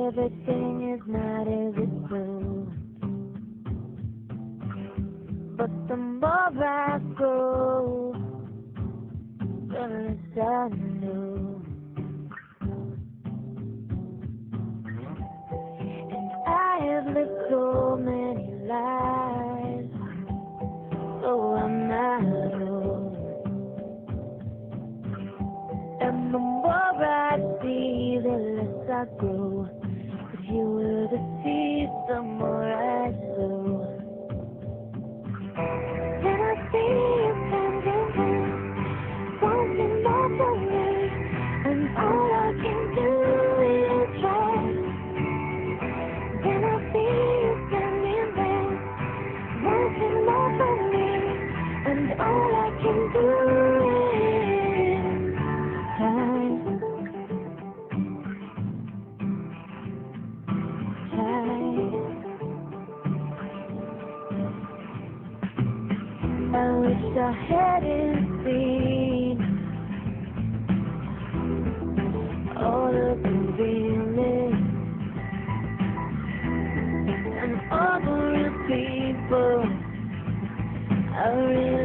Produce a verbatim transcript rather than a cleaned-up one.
everything is not as it seems. But the more I grow, the less I know. And I have lived so many lives, so I'm not alone. And the more I see, the less I grow. If you were the seed, the more I sow. When I see you standing there, wanting more from me, and all I can do is try. When I see you standing there, wanting more from me, and all I can do is try. I wish I hadn't seen all of the feelings and all the real people I really